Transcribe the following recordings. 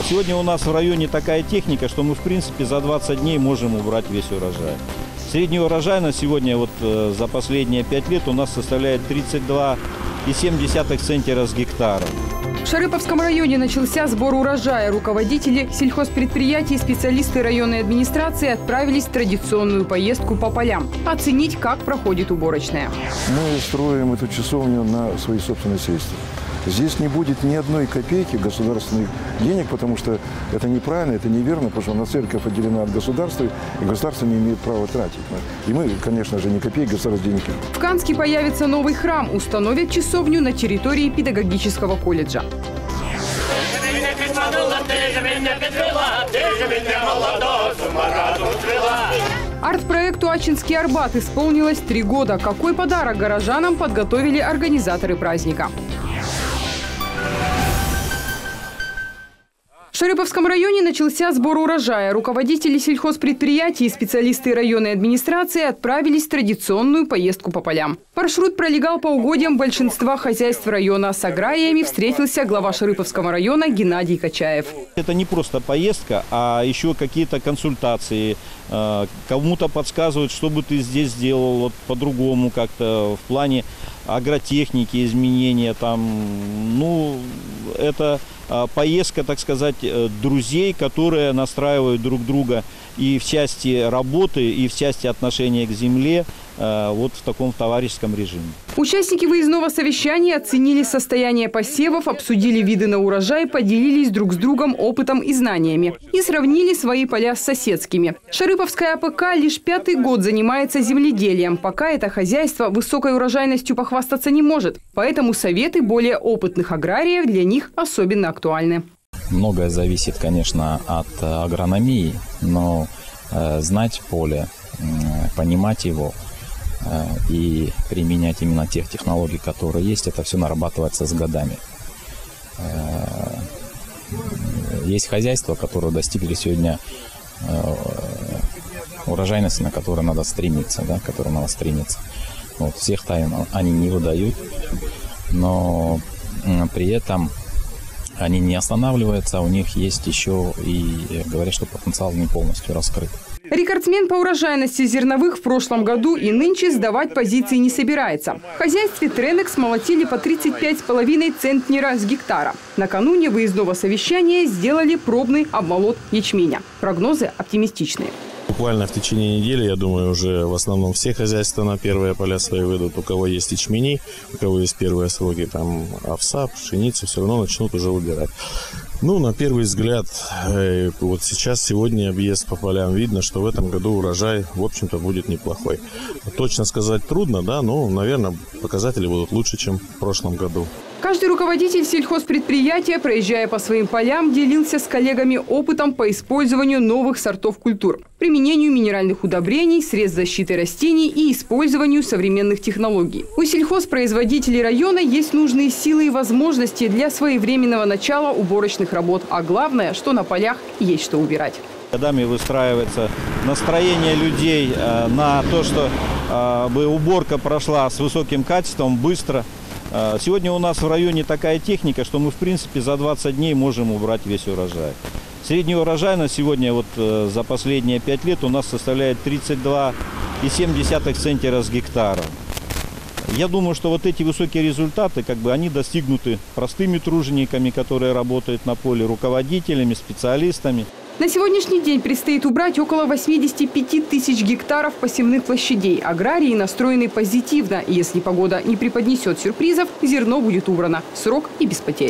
Сегодня у нас в районе такая техника, что мы в принципе за 20 дней можем убрать весь урожай. Средний урожай на сегодня вот за последние 5 лет у нас составляет 32,7 центнера с гектара. В Шарыповском районе начался сбор урожая. Руководители сельхозпредприятий и специалисты районной администрации отправились в традиционную поездку по полям. Оценить, как проходит уборочная. Мы строим эту часовню на свои собственные средства. Здесь не будет ни одной копейки государственных денег, потому что это неправильно, это неверно, потому что она церковь отделена от государства, и государство не имеет права тратить. И мы, конечно же, ни копейки государственных денег. В Канске появится новый храм. Установят часовню на территории педагогического колледжа. Арт-проекту «Ачинский Арбат» исполнилось 3 года. Какой подарок горожанам подготовили организаторы праздника? В Шарыповском районе начался сбор урожая. Руководители сельхозпредприятий и специалисты районной администрации отправились в традиционную поездку по полям. Маршрут пролегал по угодьям большинства хозяйств района. С аграриями встретился глава Шарыповского района Геннадий Качаев. Это не просто поездка, а еще какие-то консультации. Кому-то подсказывают, что бы ты здесь сделал вот по-другому как-то в плане агротехники, изменения там. Ну, это поездка, так сказать, друзей, которые настраивают друг друга и в части работы, и в части отношения к земле, вот в таком товарищеском режиме. Участники выездного совещания оценили состояние посевов, обсудили виды на урожай, поделились друг с другом опытом и знаниями и сравнили свои поля с соседскими. Шарыповская АПК лишь 5-й год занимается земледелием. Пока это хозяйство высокой урожайностью похвастаться не может. Поэтому советы более опытных аграриев для них особенно актуальны. Многое зависит, конечно, от агрономии, но знать поле, понимать его и применять именно тех технологий, которые есть, это все нарабатывается с годами. Есть хозяйства, которые достигли сегодня урожайности, на которую надо стремиться, да, к которой надо стремиться. Вот, всех тайн они не выдают, но при этом они не останавливаются, у них есть еще и говорят, что потенциал не полностью раскрыт. Рекордсмен по урожайности зерновых в прошлом году и нынче сдавать позиции не собирается. В хозяйстве Тренекс молотили по 35,5 центнера с гектара. Накануне выездного совещания сделали пробный обмолот ячменя. Прогнозы оптимистичные. Буквально в течение недели, я думаю, уже в основном все хозяйства на первые поля свои выйдут. У кого есть ячмени, у кого есть первые сроки, там овса, пшеницы, все равно начнут уже убирать. Ну, на первый взгляд, вот сейчас, сегодня объезд по полям, видно, что в этом году урожай, в общем-то, будет неплохой. Точно сказать трудно, да, но, наверное, показатели будут лучше, чем в прошлом году. Каждый руководитель сельхозпредприятия, проезжая по своим полям, делился с коллегами опытом по использованию новых сортов культур, применению минеральных удобрений, средств защиты растений и использованию современных технологий. У сельхозпроизводителей района есть нужные силы и возможности для своевременного начала уборочных работ. А главное, что на полях есть что убирать. Годами выстраивается настроение людей на то, чтобы уборка прошла с высоким качеством, быстро. Сегодня у нас в районе такая техника, что мы в принципе за 20 дней можем убрать весь урожай. Средний урожай на сегодня вот за последние 5 лет у нас составляет 32,7 центнера с гектара. Я думаю, что вот эти высокие результаты, они достигнуты простыми тружениками, которые работают на поле, руководителями, специалистами. На сегодняшний день предстоит убрать около 85 тысяч гектаров посевных площадей. Аграрии настроены позитивно. И если погода не преподнесет сюрпризов, зерно будет убрано в срок и без потерь.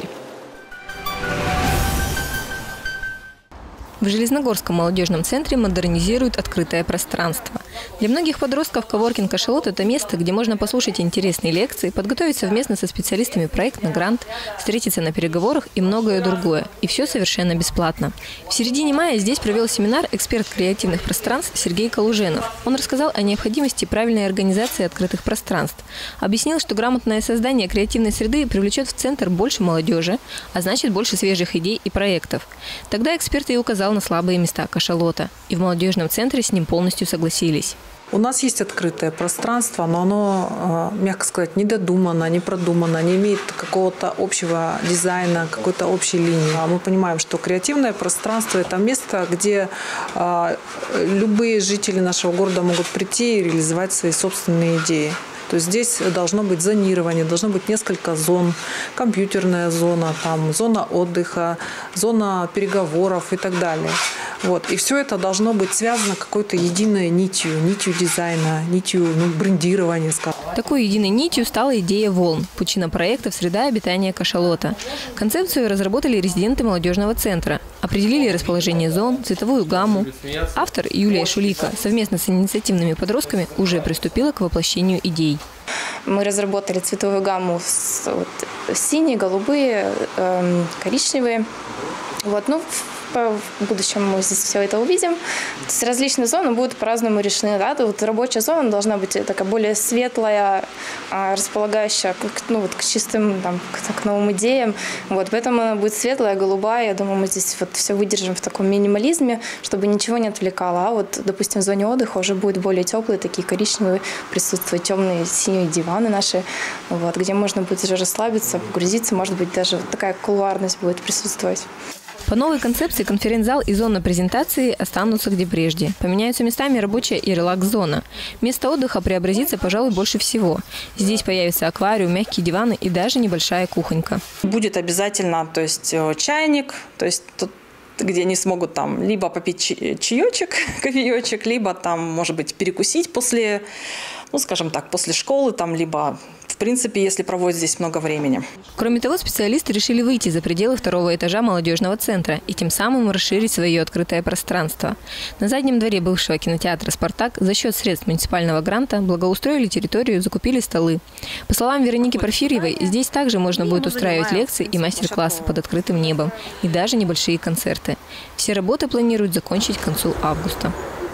В Железногорском молодежном центре модернизируют открытое пространство. Для многих подростков коворкинг «Кашалот» – это место, где можно послушать интересные лекции, подготовить совместно со специалистами проект на грант, встретиться на переговорах и многое другое. И все совершенно бесплатно. В середине мая здесь провел семинар эксперт креативных пространств Сергей Калуженов. Он рассказал о необходимости правильной организации открытых пространств. Объяснил, что грамотное создание креативной среды привлечет в центр больше молодежи, а значит больше свежих идей и проектов. Тогда эксперт и указал на слабые места кашалота. И в молодежном центре с ним полностью согласились. У нас есть открытое пространство, но оно, мягко сказать, недодумано, не продумано, не имеет какого-то общего дизайна, какой-то общей линии. Мы понимаем, что креативное пространство – это место, где любые жители нашего города могут прийти и реализовать свои собственные идеи. То есть здесь должно быть зонирование, должно быть несколько зон, компьютерная зона, там, зона отдыха, зона переговоров и так далее. Вот. И все это должно быть связано какой-то единой нитью дизайна, нитью брендирования. Такой единой нитью стала идея «Волн» – пучина проектов «Среда обитания кашалота». Концепцию разработали резиденты молодежного центра. Определили расположение зон, цветовую гамму. Автор Юлия Шулика совместно с инициативными подростками уже приступила к воплощению идей. Мы разработали цветовую гамму синие, голубые, коричневые. В будущем мы здесь все это увидим. То есть различные зоны будут по-разному решены. Да? Рабочая зона должна быть такая более светлая, располагающая к чистым, к новым идеям. Поэтому она будет светлая, голубая. Я думаю, мы здесь все выдержим в таком минимализме, чтобы ничего не отвлекало. Допустим, в зоне отдыха уже будут более теплые, такие коричневые, присутствуют темные синие диваны наши, где можно будет уже расслабиться, погрузиться. Может быть, даже такая кулуарность будет присутствовать. По новой концепции конференц-зал и зона презентации останутся где прежде. Поменяются местами рабочая и релакс-зона. Место отдыха преобразится, пожалуй, больше всего. Здесь появится аквариум, мягкие диваны и даже небольшая кухонька. Будет обязательно, чайник, тут, где они смогут либо попить чаечек, кофеечек, либо может быть, перекусить после, после школы, либо в принципе, если проводят здесь много времени. Кроме того, специалисты решили выйти за пределы второго этажа молодежного центра и тем самым расширить свое открытое пространство. На заднем дворе бывшего кинотеатра «Спартак» за счет средств муниципального гранта благоустроили территорию, закупили столы. По словам Вероники Порфирьевой, здесь также можно будет устраивать лекции и мастер-классы под открытым небом, и даже небольшие концерты. Все работы планируют закончить к концу августа.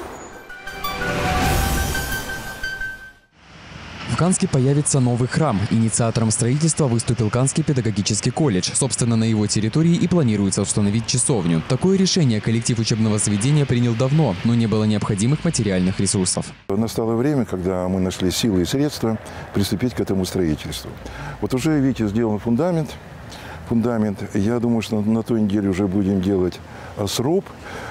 В Канске появится новый храм. Инициатором строительства выступил Канский педагогический колледж. Собственно, на его территории и планируется установить часовню. Такое решение коллектив учебного заведения принял давно, но не было необходимых материальных ресурсов. Настало время, когда мы нашли силы и средства приступить к этому строительству. Уже, видите, сделан фундамент. Я думаю, что на той неделе уже будем делать сруб.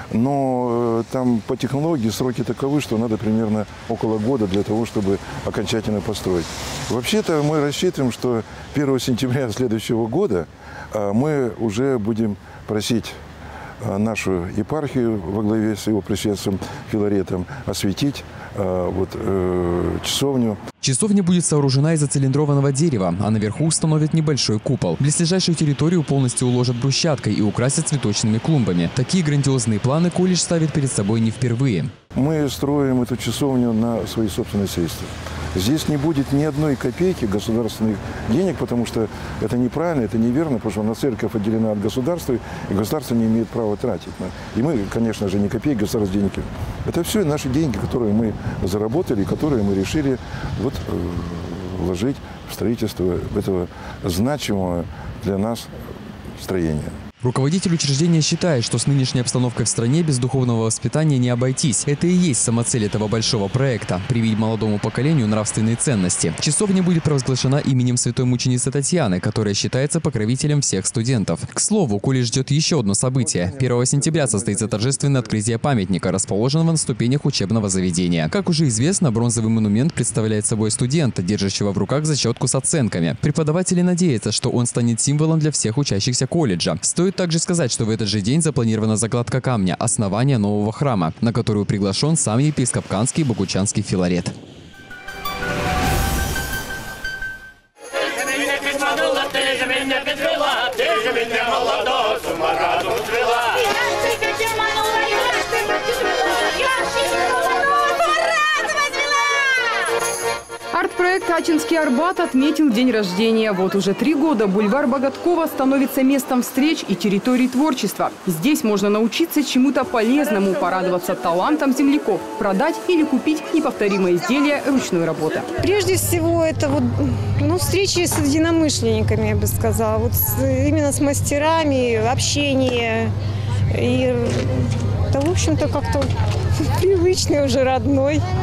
Но там по технологии сроки таковы, что надо примерно около года для того, чтобы окончательно построить. Вообще-то мы рассчитываем, что 1 сентября следующего года мы уже будем просить нашу епархию во главе с его пресвятством Филаретом осветить часовню. Часовня будет сооружена из оцилиндрованного дерева, а наверху установят небольшой купол. Близлежащую территорию полностью уложат брусчаткой и украсят цветочными клумбами. Такие грандиозные планы колледж ставит перед собой не впервые. Мы строим эту часовню на свои собственные средства. Здесь не будет ни одной копейки государственных денег, потому что это неправильно, это неверно, потому что у нас церковь отделена от государства, и государство не имеет права тратить. И мы, конечно же, ни копейки государственных денег. Это все наши деньги, которые мы заработали, которые мы решили вложить в строительство этого значимого для нас строения. Руководитель учреждения считает, что с нынешней обстановкой в стране без духовного воспитания не обойтись. Это и есть самоцель этого большого проекта – привить молодому поколению нравственные ценности. Часовня будет провозглашена именем святой мученицы Татьяны, которая считается покровителем всех студентов. К слову, колледж ждет еще одно событие. 1 сентября состоится торжественное открытие памятника, расположенного на ступенях учебного заведения. Как уже известно, бронзовый монумент представляет собой студента, держащего в руках зачетку с оценками. Преподаватели надеются, что он станет символом для всех учащихся колледжа. Стоит также сказать, что в этот же день запланирована закладка камня, основания нового храма, на которую приглашен сам епископ Канский Богучанский Филарет. Арт-проект «Ачинский Арбат» отметил день рождения. Вот уже 3 года бульвар Богаткова становится местом встреч и территорий творчества. Здесь можно научиться чему-то полезному, порадоваться талантам земляков, продать или купить неповторимые изделия ручной работы. Прежде всего, это встречи с единомышленниками, я бы сказала. Именно с мастерами, общение. И это, в общем-то, как-то привычный уже, родной.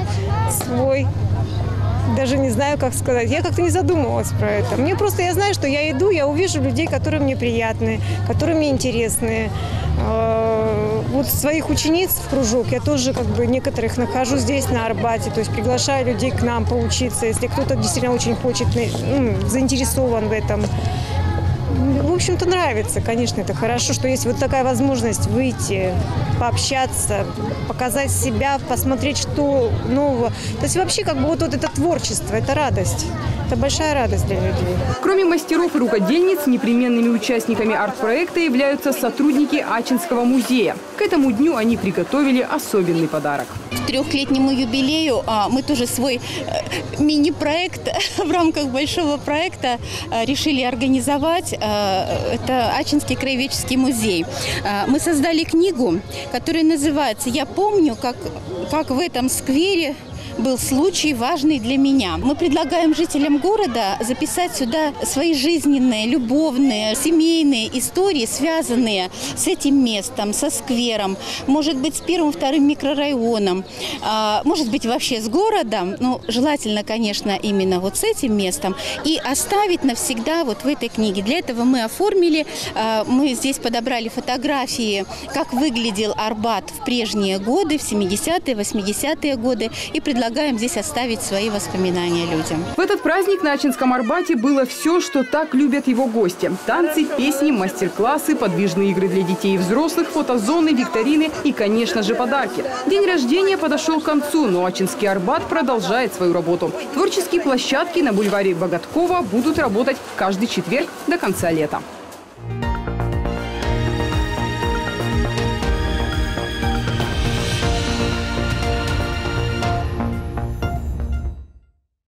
свой. Даже не знаю, как сказать. Я как-то не задумывалась про это. Мне просто, я знаю, что я иду, я увижу людей, которые мне приятны, которые мне интересны. Вот своих учениц в кружок я тоже некоторых нахожу здесь, на Арбате. То есть приглашаю людей к нам поучиться, если кто-то действительно очень хочет, заинтересован в этом. В общем-то, нравится, конечно, это хорошо, что есть вот такая возможность выйти, пообщаться, показать себя, посмотреть, что нового. То есть вообще вот это творчество, это радость. Это большая радость для людей. Кроме мастеров и рукодельниц, непременными участниками арт-проекта являются сотрудники Ачинского музея. К этому дню они приготовили особенный подарок. К 3-летнему юбилею мы тоже свой мини-проект в рамках большого проекта решили организовать. Это Ачинский краеведческий музей. Мы создали книгу, которая называется «Я помню, как в этом сквере был случай важный для меня». Мы предлагаем жителям города записать сюда свои жизненные, любовные, семейные истории, связанные с этим местом, со сквером, может быть, с 1-2 микрорайоном, может быть, вообще с городом, но желательно, конечно, именно вот с этим местом, и оставить навсегда вот в этой книге. Для этого мы оформили, мы здесь подобрали фотографии, как выглядел Арбат в прежние годы, в 70-е, 80-е годы, и предлагаем здесь оставить свои воспоминания людям. В этот праздник на Ачинском Арбате было все, что так любят его гости. Танцы, песни, мастер-классы, подвижные игры для детей и взрослых, фотозоны, викторины и, конечно же, подарки. День рождения подошел к концу, но Ачинский Арбат продолжает свою работу. Творческие площадки на бульваре Богаткова будут работать каждый четверг до конца лета.